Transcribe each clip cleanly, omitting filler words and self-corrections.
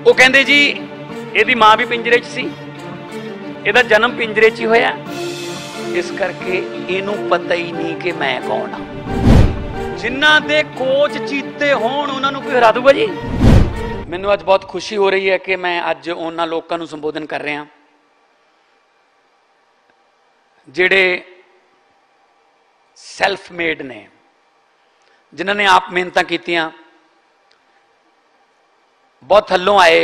वो कहते जी ਇਹਦੀ माँ भी पिंजरे च सी, ਇਹਦਾ जन्म पिंजरे च ही होया, इस करके इनू पता ही नहीं कि मैं कौन हाँ। जिन्हां दे कोच चीते होण उन्हां नूं कोई हरा दूगा जी। मैनूं अज बहुत खुशी हो रही है कि मैं अज उन्हां लोकां नूं संबोधन कर रहा जिहड़े सैल्फ मेड ने, जिन्हां ने आप मेहनतां कीतियां, बहुत थल्लों आए,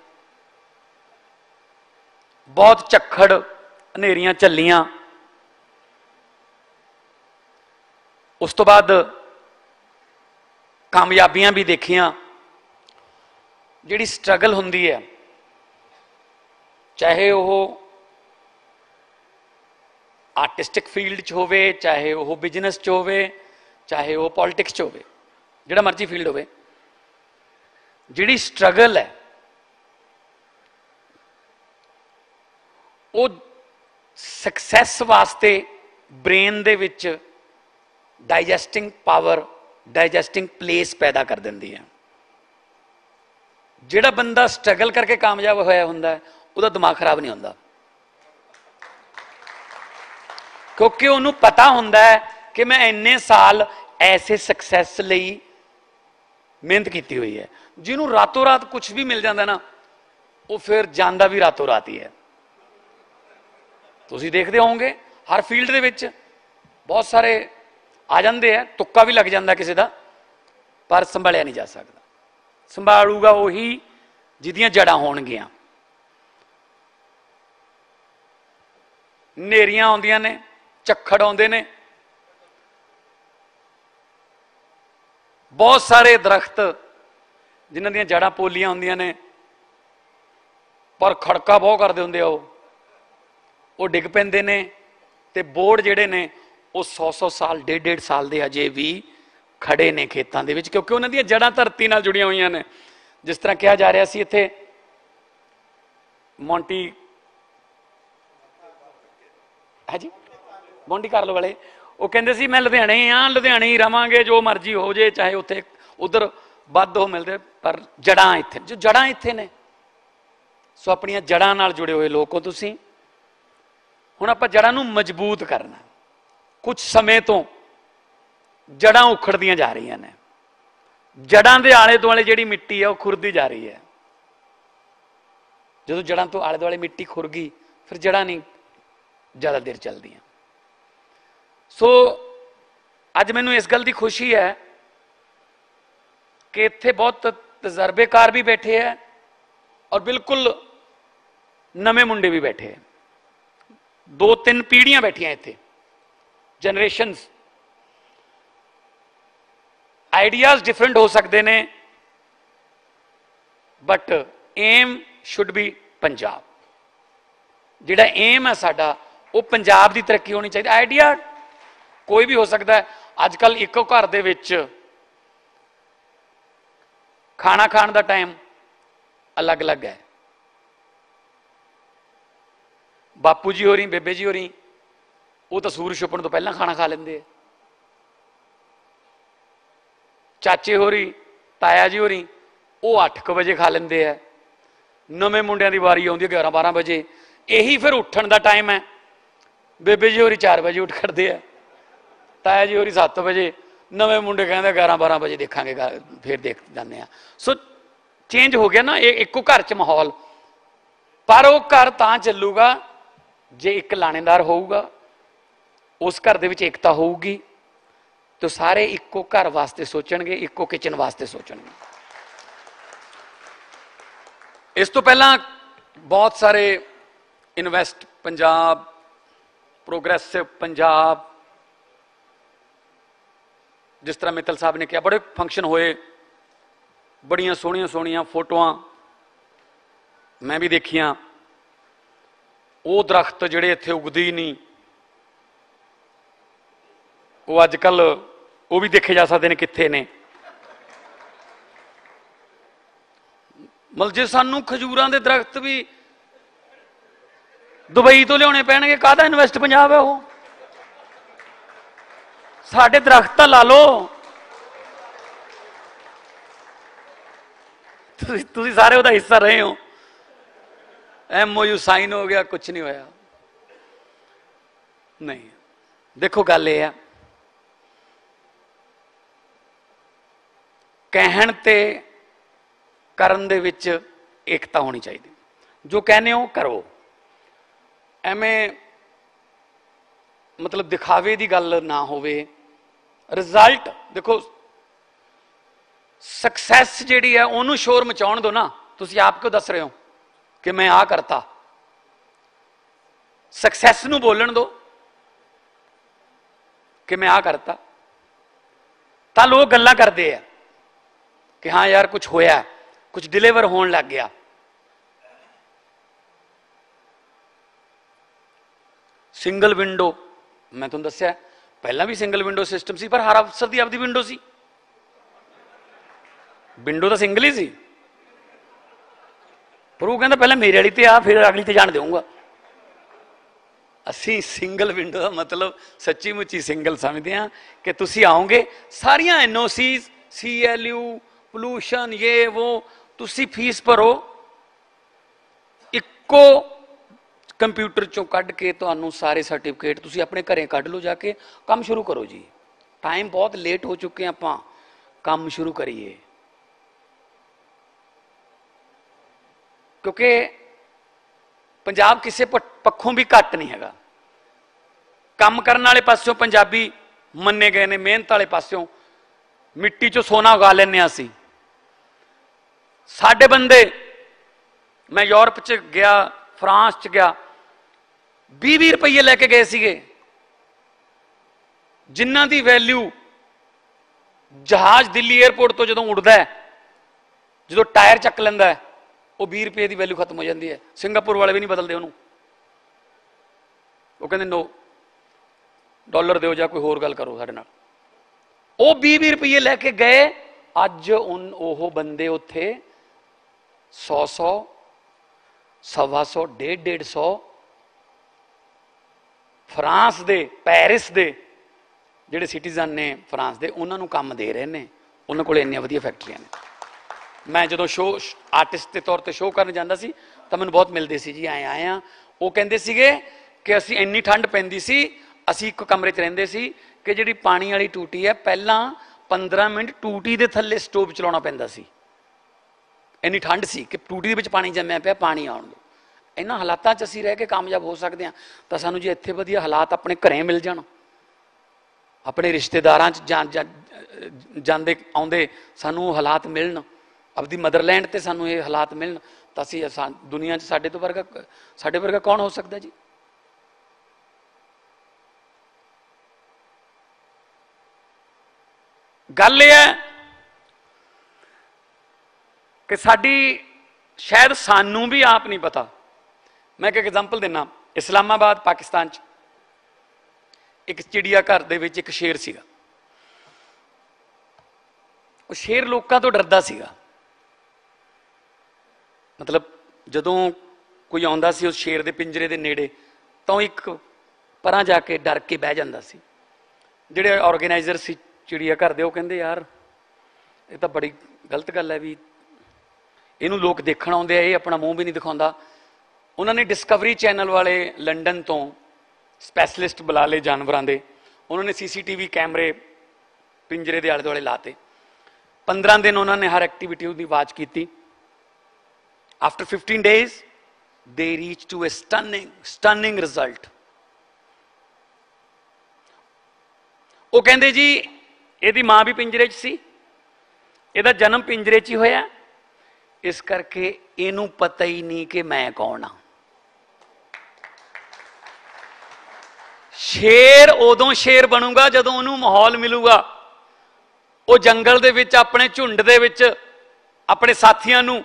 बहुत झक्खड़ हनेरियां झल्लियां, उस तो बाद कामयाबियां भी देखियां। जिहड़ी स्ट्रगल हुंदी है, चाहे वह आर्टिस्टिक फील्ड च होवे, चाहे वह बिजनेस च होवे, चाहे वह पॉलिटिक्स च होवे, जिहड़ा मर्जी फील्ड होवे, जिहड़ी स्ट्रगल है वो सक्सैस वास्ते ब्रेन दे विच डाइजैसटिंग पावर, डाइजैसटिंग प्लेस पैदा कर देंदी है। जिहड़ा बंदा स्ट्रगल करके कामयाब होया हुंदा है, उहदा दिमाग खराब नहीं होंदा, क्योंकि उन्होंने पता हुंदा है कि मैं इन्ने साल ऐसे सक्सैस लई मेहनत की हुई है। जिन्होंने रातों रात कुछ भी मिल जाता ना, वो फिर जांदा भी रातों रात ही है। तुसीं देखते होंगे हर फील्ड दे विच बहुत सारे आ जाते हैं, तुक्का भी लग जाता किसी का, पर संभालिया नहीं जा सकता। संभालूगा वही जिहदियां जड़ां होणगियां। नेरियां आउंदियां ने, झक्खड़ आउंदे ने, बहुत सारे दरख्त जिन्हां दीयां जड़ां पोलियां हुंदियां ने, पर खड़का बहुत करदे हुंदे आ, वो डिग पैंदे ने, ते बोर्ड जिहड़े ने वो 100-100 साल, 1.5-1.5 साल दे अजे भी खड़े ने खेतों के विच, क्योंकि उन्हां दीयां जड़ां धरती नाल जुड़ियां होईयां ने। जिस तरह कहा जा रहा सी इत्थे मोंटी है जी, मोंटी कार्लो वाले, वो कहंदे सी मैं लुधियाणे हाँ, लुधियाणे ही रवांगे, जो मर्जी हो जाए, चाहे उत्थे उधर वध हो मिलते, पर जड़ां इत्थे, जो जड़ां इत्थे ने। सो अपनियां जड़ां नाल जुड़े हुए लोग हो तुसीं। हुण आपां जड़ां नूं मजबूत करना। कुछ समय तो जड़ां उखड़दियां जा रही ने, जड़ां दे आले दुआले जिहड़ी मिट्टी है वो खुरदी जा रही है। जो जड़ां तो आले दुआले मिट्टी खुर गई, फिर जड़ां नहीं ज़्यादा देर चलदियां। सो अज मैनूं इस गल की खुशी है कि इत्थे बहुत तजर्बेकार भी बैठे हैं और बिल्कुल नवे मुंडे भी बैठे हैं। 2-3 पीढ़ियां बैठियां इत्थे, जनरेशनस। आइडियाज डिफरेंट हो सकते हैं, but aim should be Punjab. जिहड़ा एम है साडा, वो पंजाब की तरक्की होनी चाहिए। आइडिया कोई भी हो सकता है। अजकल इको घर दे विच खाना खाण का टाइम अलग अलग है। बापू जी हो रही, बेबे जी हो रही, वो तो सूरज छुपण तो पहला खाना खा लेंदे। चाचे हो रही, ताया जी हो रही, वो 8 बजे खा लेंदे है। नवे मुंडियां की वारी आउंदी 11-12 बजे, यही फिर उठण का टाइम है। बेबे जी हो रही 4 बजे उठ खड़ते हैं, ताया जी हो रही 7 बजे, नवे मुंडे कहते 11-12 बजे देखांगे, फिर देख जाने। सो चेंज हो गया ना एको घर च माहौल। पर वो घर तां चलूगा जे एक लाणेदार होऊगा, उस घर दे विच एकता होऊगी, तो सारे इक्को घर वास्ते सोचणगे, इक्को किचन वास्ते सोचणगे। इस तो पहला बहुत सारे इन्वेस्ट पंजाब, प्रोग्रेसिव पंजाब, जिस तरह मित्तल साहब ने कहा, बड़े फंक्शन होए, बड़ियां सोहणियां सोहणियां फोटोआं मैं भी देखियां। वो दरख्त जिहड़े इत्थे उगदे ही नहीं, वो अजकल वो भी देखे जा सकते हैं कित्थे ने। मतलब जे सानू खजूरां दे दरख्त भी दुबई तो लियाने पैणगे, काहदा इन्वेस्ट पंजाब है वो। साडे दरख्त ला लो, ਤੁਸੀਂ ਸਾਰੇ ਉਹਦਾ ਹਿੱਸਾ ਰਹੇ ਹੋ। MOU ਸਾਈਨ ਹੋ ਗਿਆ, ਕੁਝ नहीं होया। नहीं, देखो गल ये है, कहण ते करन दे विच एकता होनी चाहिए। जो कहने हो करो, एवें मतलब दिखावे की गल ना होवे। रिजल्ट देखो, सक्सैस जिहड़ी है उन्होंने शोर मचाउण दो ना। तुसीं आप क्यों दस रहे हो कि मैं आ करता? सक्सैस नूं बोलण दो कि मैं आ करता, तो लोग गल्लां करते हैं कि हाँ यार कुछ होया, कुछ डिलीवर होने लग गया। सिंगल विंडो, मैं तुहानूं दस्सिया पहला भी सिंगल विंडो सिस्टम सी, पर हर अफसर की आपकी विंडो सी। विंडो तो सिंगल ही सी, पर वो कहता पहले मेरे वाली ते आ, फिर अगली ते जान दूंगा। असी सिंगल विंडो का मतलब सच्ची मुच्ची सिंगल समझते हैं कि तुसी आओगे, सारिया NOCs, CLU, पोल्यूशन, ये वो, तुसी फीस भरो, इक्को कंप्यूटर चों कढ़ के तुहानूं सारे सर्टिफिकेट तुसी अपने घरें कढ़ लो, जाके काम शुरू करो जी। टाइम बहुत लेट हो चुके हैं, आपां काम शुरू करिए। क्योंकि पंजाब किसी पक्षों भी घट नहीं है। काम करने वाले पासों पंजाबी मन्ने गए ने, मेहनत वाले पासों मिट्टी चो सोना उगा लेने असी। साडे बंदे, मैं यूरोप च गया, फ्रांस च गया, 20-20 रुपये लैके गए सीगे, जिन्हां दी वैल्यू जहाज दिल्ली एयरपोर्ट तो जो उड़ता है, जो टायर चक लेंदा है, वो 20 रुपये की वैल्यू खत्म हो जाती है। सिंगापुर वाले भी नहीं बदलते उन्होंने, वो कहते नो डॉलर दो या कोई होर गल करो साडे नाल। वो 20-20 रुपये लैके गए, अज उन ओह बंदे उत्थे 100-100, 125, 150-150 फ्रांस दे, पैरिस दे जिहड़े सिटीजन ने फ्रांस दे, उन्होंने काम दे रहे हैं। उन्होंने कोल इन्नियां वधिया फैक्ट्रियां ने। मैं जो शो आर्टिस्ट के तौर पर शो करने जाता सी, तो मैंने बहुत मिलते सी जी, आए आए हाँ। वो कहते सीगे कि असी इन्नी ठंड पैंदी सी, असी एक कमरे च रहिंदे सी कि जिहड़ी पानी वाली टूटी है, पहला 15 मिनट टूटी के थल्ले स्टोव चलाउणा पैंदा सी। इन्नी ठंड सी कि टूटी दे विच पानी जम्मिया पिया, पानी आउण दो। इन्हां हालातां च असीं रह के कामयाब हो सकते हैं, तो सानूं जी इत्थे वधिया हालात अपने घरें मिल जाण, अपने रिश्तेदारां च जांदे आउंदे सानूं हालात मिलण, अपनी मदरलैंड ते सानूं ये हालात मिलन, तो असीं दुनिया च साडे वर्गा कौन हो सकता जी? गल यह है कि साडी शायद सानू भी आप नहीं पता। मैं एक एग्जाम्पल देना, इस्लामाबाद पाकिस्तान च एक चिड़िया घर दे विच एक शेर सीगा। वो शेर लोगों तो डरदा सीगा, मतलब जदों कोई आउंदा सी उस शेर दे पिंजरे दे नेड़े, तो एक परां जाके डर के बह जांदा सी। जिहड़े ऑर्गेनाइजर सी चिड़िया घर दे, वो कहंदे यार ये तो बड़ी गलत गल है भी इहनूं लोग देखण आउंदे आ, ये अपना मूँह भी नहीं दिखाउंदा। उन्होंने डिस्कवरी चैनल वाले लंडन तो स्पैशलिस्ट बुला ले जानवरों के, उन्होंने CCTV कैमरे पिंजरे के आले दुआले लाते। 15 दिन उन्होंने हर एक्टिविटी की वाच की। After 15 days they reach to a stunning result। वो कहते जी यदी मां भी पिंजरे च सी, ਇਹਦਾ जन्म पिंजरे च ही होया, इस करके इनू पता ही नहीं कि मैं कौन हाँ। शेर उदों शेर बनूगा जदों उन्होंने माहौल मिलूगा। वो जंगल दे विच अपने झुंड दे विच अपने साथियों नूं,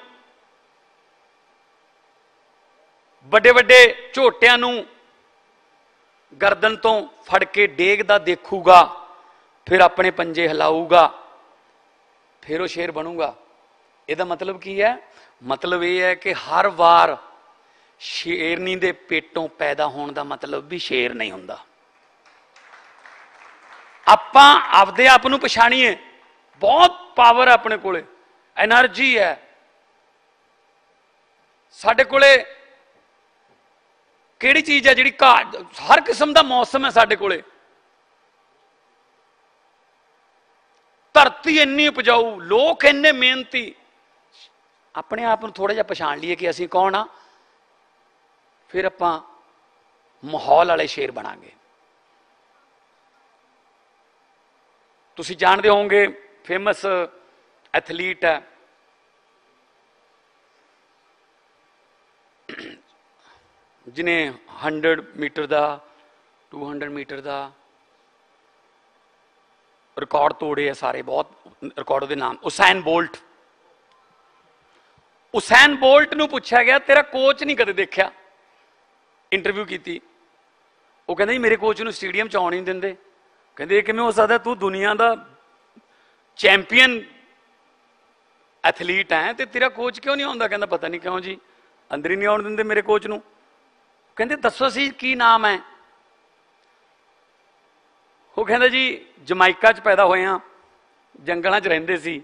बड़े बड़े झोटियां नूं गर्दन तो फड़ के डेगदा देखूगा, फिर अपने पंजे हिलाऊगा, फिर वो शेर बनूगा। ਇਹਦਾ मतलब की है? मतलब यह है कि हर बार शेरनी दे पेटों पैदा होने का मतलब भी शेर नहीं हुंदा। आपां आपदे आप नूं पछाणीए, बहुत पावर है अपने कोले, एनर्जी है, साडे कोले किहड़ी चीज़ है जिहड़ी हर किस्म का मौसम है साडे कोले। धरती इन्नी उपजाऊ, लोग इन्ने मेहनती। अपने आप नूं थोड़ा जिहा पछाण लीए कि असीं कौन आ, फिर आपां माहौल वाले शेर बनांगे। तुसीं जानदे होवोगे फेमस एथलीट है जिन्हें 100 मीटर का 200 मीटर का रिकॉर्ड तोड़े है सारे, बहुत रिकॉर्ड के नाम उसैन बोल्ट। उसैन बोल्ट नूं पूछा गया तेरा कोच नहीं कदे देखा, इंटरव्यू की, वो कहते मेरे कोच नूं स्टेडियम च आउण नहीं देंदे। कहते किवें हो सकदा, तू दुनिया का चैंपियन एथलीट है तो तेरा कोच क्यों नहीं आउंदा? कहंदा पता नहीं क्यों जी, अंदर ही नहीं आउण दिंदे मेरे कोच नूं। कहंदे दसो सी की नाम है? वो कहंदा जी जमाइका च पैदा होए हां, जंगलों च रहिंदे सी,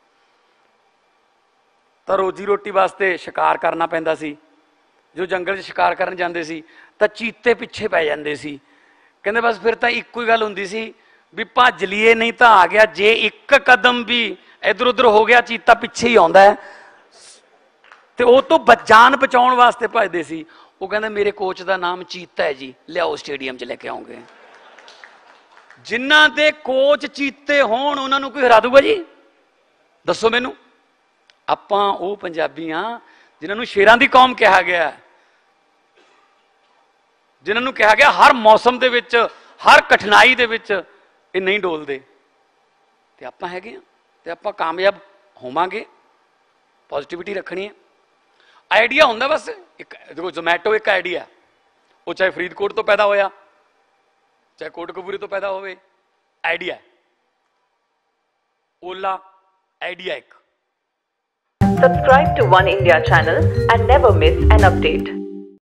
तो रोजी रोटी वास्ते शिकार करना पैंदा सी। जो जंगल च शिकार करन जांदे सी तो चीते पिछे पै जांदे सी। कहंदे बस फिर तो इक्को ही गल हुंदी सी भी भज लीए नहीं तो आ गया, जे एक कदम भी इधर उधर हो गया चीता पिछे ही आउंदा है, तो वो तो जान बचाउण वास्ते भजदे सी। वो कहंदे मेरे कोच का नाम चीता है जी, लियाओ स्टेडियम च लेके आओगे। जिन्हां दे कोच चीते होण उन्हां नूं कोई हरा दूगा जी? दसो मैनू। आपां वो पंजाबी हां जिन्हां नूं शेरां दी कौम कहा गया, जिन्हां नूं कहा गया हर मौसम दे विच, हर कठिनाई दे विच ये नहीं डोलदे, ते आपां हैगे हां, ते आपां कामयाब होवांगे। पॉजिटिविटी रखनी है। आइडिया होंदा बस एक, देखो जोमैटो एक आइडिया, वो चाहे फरीदकोट तो पैदा होया, चाहे कोटकपूरे तो पैदा होवे, आइडिया। ओला आइडिया एक। Subscribe to One India channel and never miss an update.